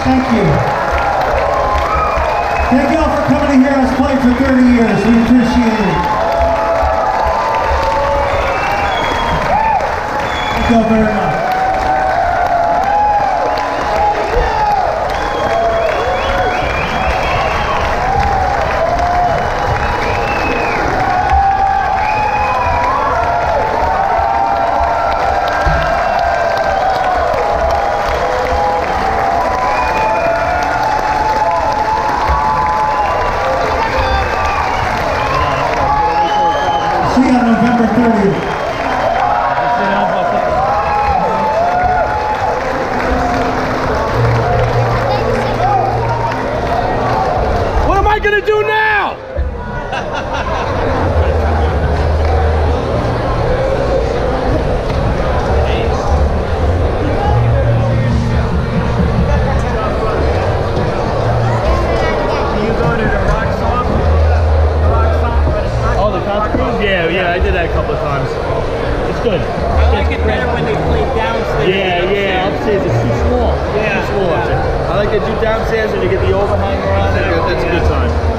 Thank you. Thank you all for coming to hear us play for 30 years. We appreciate it. Thank you all very much. See you on November 30th. What am I gonna do now? Yeah, I did that a couple of times. It's good. I like it better when they play downstairs. Yeah, upstairs it's too small. Yeah. Too small upstairs. I like to do downstairs and you get the overhang around it. That's a good time.